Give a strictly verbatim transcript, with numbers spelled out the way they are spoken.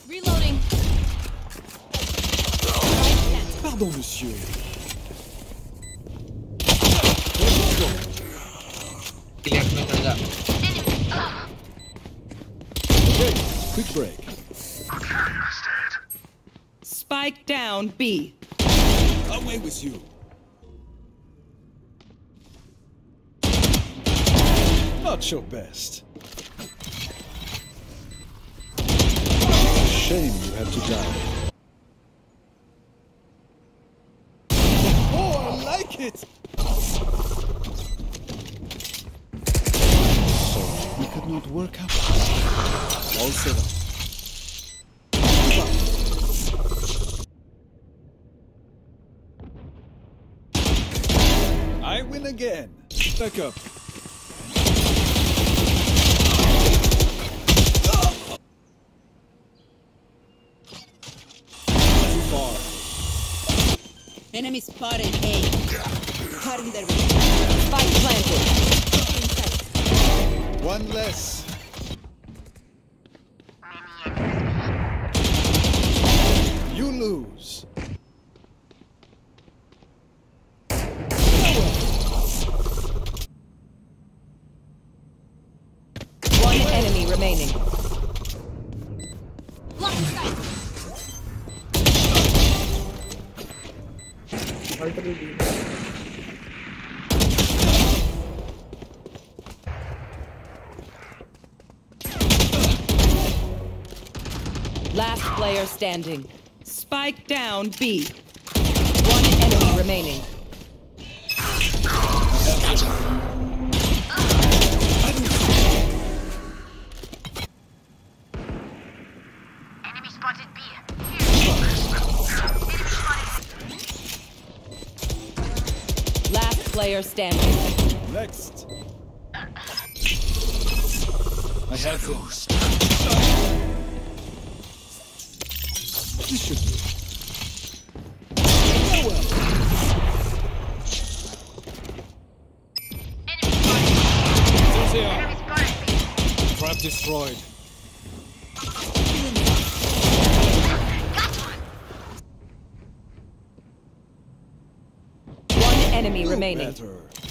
Reloading. Pardon, monsieur. Okay, quick break. Spike down B. Away with you. Not your best. Shame you had to die. Oh, I like it! Sorry, we could not work out. All set up. I win again. Back up. Enemy spotted A. Cutting their way. Spike planted. One less. You lose. One enemy remaining. Last player standing. Spike down B. One enemy remaining. Enemy spotted B. Last player standing. Next. I have those. This should do. Oh well. There they are. Trap destroyed. One enemy Do remaining. better.